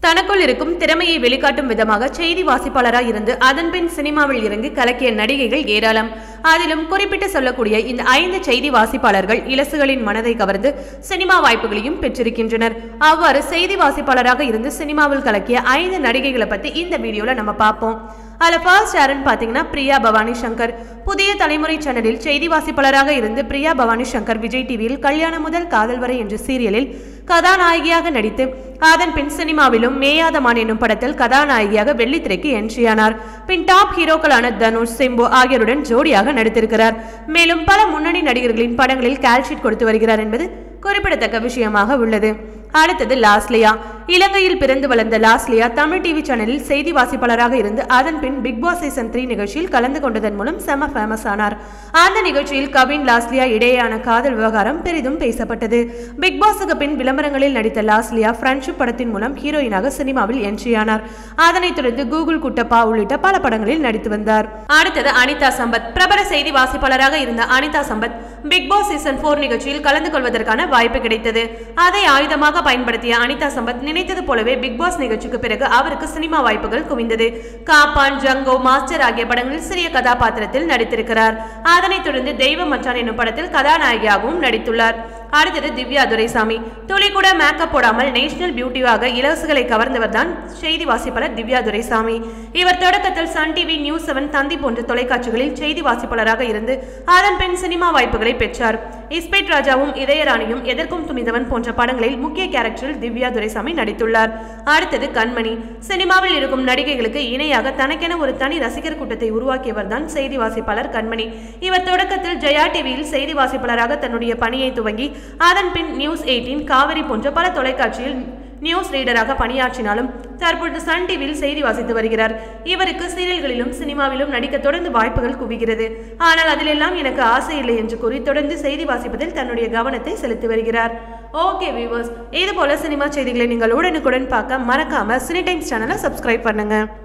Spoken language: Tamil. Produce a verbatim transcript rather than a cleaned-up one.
தனக்குள் இருக்கும் திறமையை வெளிக்காட்டும் விதமாக செய்தி வாசிப்பாளராக இருந்து அதன் பின் சினிமாவில் இறங்கி கலக்கிய நடிகைகள் ஏராளம். அதிலும் குறிப்பிட்டு சொல்லக்கூடிய இந்த ஐந்து செய்தி வாசிப்பாளர்கள் இலசுகளின் மனதை கவர்ந்து சினிமா வாய்ப்புகளையும் பெற்றிருக்கின்றனர். அவ்வாறு செய்தி வாசிப்பாளராக இருந்து சினிமாவில் கலக்கிய ஐந்து நடிகைகளை பத்தி இந்த வீடியோல நம்ம பார்ப்போம். அதுல ஃபர்ஸ்ட் யாருன்னு பாத்தீங்கன்னா பிரியா பவானி சங்கர். புதிய தலைமுறை சேனலில் செய்தி வாசிப்பாளராக இருந்து பிரியா பவானி சங்கர் விஜய் டிவியில் கல்யாணம் முதல் காதல் வரை என்ற சீரியலில் கதாநாயகியாக நடித்து அதன் பின் சினிமாவிலும் மேயாதமான் என்னும் படத்தில் கதாநாயகியாக வெள்ளித்திரைக்கு என்ட்ரியானார். பின் டாப் ஹீரோக்களான தனுஷ், சிம்பு ஆகியோருடன் ஜோடியாக நடித்திருக்கிறார். மேலும் பல முன்னணி நடிகர்களின் படங்களில் கால்ஷீட் கொடுத்து வருகிறார் என்பது குறிப்பிடத்தக்க விஷயமாக உள்ளது. அடுத்தது லாஸ்லியா. இலங்கையில் பிறந்து வளர்ந்த லாஸ்லியா தமிழ் டிவி சேனலில் செய்தி வாசிப்பாளராக இருந்து அதன் பின் பிக் பாஸ் சீசன் த்ரீ நிகழ்ச்சியில் கலந்து கொண்டதன் மூலம் செம ஃபேமஸ் ஆனார். அந்த நிகழ்ச்சியில் கவின் லாஸ்லியா இடையேயான காதல் விவகாரம் பெரிதும் பேசப்பட்டது. பிக் பாஸுக்கு பின் விளம்பரங்களில் நடித்த லாஸ்லியா ஃப்ரெண்ட்ஷிப் படத்தின் மூலம் ஹீரோயினாக சினிமாவில் என்ட்ரியானார். அதனைத் தொடர்ந்து கூகுள் குட்டப்பா உள்ளிட்ட பல படங்களில் நடித்து வந்தார். அடுத்தது அனிதா சம்பத். பிரபல செய்தி வாசிப்பாளராக இருந்த Anitha Sampath Bigg Boss season four நிகழ்ச்சியில் கலந்து கொள்வதற்கான வாய்ப்பு கிடைத்தது. அதை ஆயுதமாக பயன்படுத்திய அனிதா சம்பத் நினைத்தது போலவே பிக் பாஸ் நிகழ்ச்சிக்கு பிறகு அவருக்கு சினிமா வாய்ப்புகள் குவிந்தது. காப்பான், ஜங்கோ, மாஸ்டர் ஆகிய படங்களில் சிறிய கதாபாத்திரத்தில் நடித்திருக்கிறார். அதனைத் தொடர்ந்து தெய்வ மச்சான் என்னும் படத்தில் கதாநாயகியாகவும் நடித்துள்ளார். அடுத்தது திவ்யா துரைசாமி. துளி கூட மேக்கப் போடாமல் நேஷனல் பியூட்டியாக இலசுகளை கவர்ந்தவர் தான் செய்தி வாசிப்பாளர் திவ்யா துரைசாமி. இவர் தொடக்கத்தில் Sun TV, News Seven, Thanthi போன்ற தொலைக்காட்சிகளில் செய்தி வாசிப்பாளராக இருந்து அதன் பின் சினிமா வாய்ப்புகளை பெற்றார். இஸ்பெட் ராஜாவும் இதயராணியும், எதற்கும் துணிந்தவன் போன்ற படங்களில் முக்கிய கேரக்டரில் திவ்யா துரைசாமி நடித்துள்ளார். அடுத்தது கண்மணி. சினிமாவில் இருக்கும் நடிகைகளுக்கு இணையாக தனக்கென ஒரு தனி ரசிகர் கூட்டத்தை உருவாக்கியவர் தான் செய்தி வாசிப்பாளர் கண்மணி. இவர் தொடக்கத்தில் ஜெயா டிவியில் செய்தி வாசிப்பாளராக தன்னுடைய பணியை துவங்கி அதன் பின் நியூஸ் எயிட்டீன், காவிரி போன்ற பல தொலைக்காட்சியில் நியூஸ் ரீடராக பணியாற்றினாலும் தற்பொழுது சன் டிவியில் செய்தி வாசித்து வருகிறார். இவருக்கு சீரியல்களிலும் சினிமாவிலும் நடிக்க தொடர்ந்து வாய்ப்புகள் குவிகிறது. ஆனால் அதிலெல்லாம் எனக்கு ஆசை இல்லை என்று கூறி தொடர்ந்து செய்தி வாசிப்பதில் தன்னுடைய கவனத்தை செலுத்தி வருகிறார். ஓகே வியூவர்ஸ், இது போல சினிமா செய்திகளை நீங்கள் உடனுக்குடன் பார்க்க மறக்காம சினி டைம்ஸ் சேனலை சப்ஸ்கிரைப் பண்ணுங்க.